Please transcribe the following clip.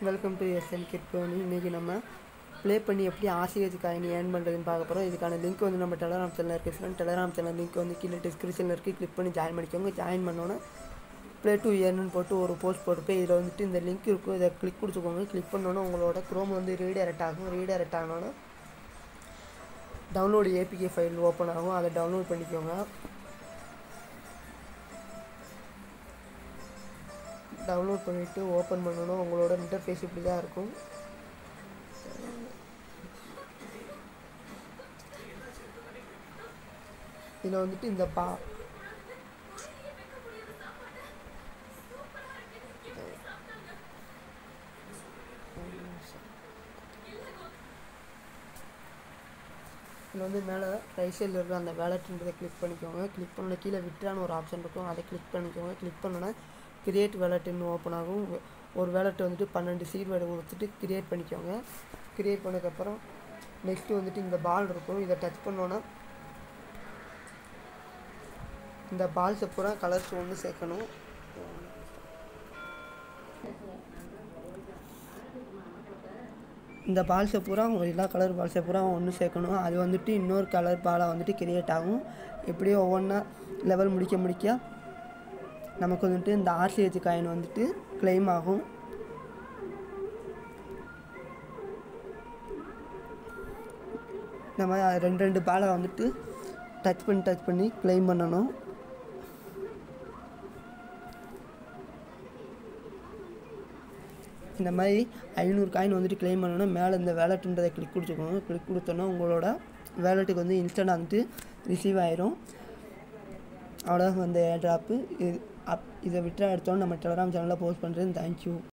Welcome to SN கிரிப்டோனி. இன்றைக்கி நம்ம play பண்ணி எப்படி ஆர்சிஹெச் காயின் ஏர்ன் பண்ணுறதுன்னு பார்க்க போகிறோம். இதுக்கான லிங்க் வந்து நம்ம டெலகிராம் சேனலில் இருக்குது ஃப்ரெண்ட். டெலகிராம் சேனல் லிங்க் வந்து கீழே டிஸ்கிரிப்ஷனில் இருக்குது. கிளிக் பண்ணி ஜாயின் பண்ணிக்கோங்க. ஜாயின் பண்ணோன்னே ப்ளே டு ஏர்னு போட்டு ஒரு போஸ்ட் போட்டுப்போய் இதில் வந்துட்டு இந்த லிங்க் இருக்கும். இதை கிளிக் கொடுத்துக்கோங்க. கிளிக் பண்ணோன்னே உங்களோட க்ரோம் வந்து ரீடைரக்ட் ஆகும். ரீடைரக்ட் ஆனோன்னே டவுன்லோடு ஏபிகே ஃபைல் ஓப்பன் ஆகும். அதை டவுன்லோட் பண்ணிக்கோங்க. டவுன்லோட் பண்ணிவிட்டு ஓப்பன் பண்ணணும். உங்களோட இன்டர்ஃபேஸ் இப்படி தான் இருக்கும். இதில் வந்துட்டு இந்த இதில் வந்து மேலே ரைட் சைடில் இருக்கிற அந்த வேலட்ன்றதை கிளிக் பண்ணிக்கோங்க. கிளிக் பண்ண கீழே விட்ரான்னு ஒரு ஆப்ஷன் இருக்கும். அதை கிளிக் பண்ணிக்கோங்க. கிளிக் பண்ணோன்னா கிரியேட் வேலட்னு ஓப்பன் ஆகும். ஒரு வேலட் வந்துட்டு 12 சீட் வேர்டு கொடுத்துட்டு கிரியேட் பண்ணிக்கோங்க. கிரியேட் பண்ணதுக்கப்புறம் நெக்ஸ்ட்டு வந்துட்டு இந்த பால் இருக்கும். இதை டச் பண்ணோன்னா இந்த பால்ஸை பூரா கலர்ஸ் ஒன்று சேர்க்கணும். இந்த பால்ஸை பூரா எல்லா கலர் பால்ஸை பூரா ஒன்று சேர்க்கணும். அது வந்துட்டு இன்னொரு கலர் பாலாக வந்துட்டு கிரியேட் ஆகும். எப்படியோ ஒவ்வொன்றா லெவல் முடிக்க நமக்கு வந்துட்டு இந்த ஆர்சிஹெச் காயின் வந்துட்டு கிளைம் ஆகும். நம்ம ரெண்டு பாலை வந்துட்டு டச் பண்ணி கிளைம் பண்ணணும். இந்த மாதிரி 500 காயின் வந்துட்டு கிளைம் பண்ணணும்னா மேலே இந்த வேலட்டுன்றதை கிளிக் கொடுத்துக்கோங்க. கிளிக் கொடுத்தோன்னா உங்களோட வேலட்டுக்கு வந்து இன்ஸ்டன்ட் வந்துட்டு ரிசீவ் ஆயிரும். அவ்வளோதான் வந்து ட்ராப்பு. இதை விட்ரா எடுத்தோன்னு நம்ம டெலகிராம் சேனலில் போஸ்ட் பண்ணுறேன். தேங்க்யூ.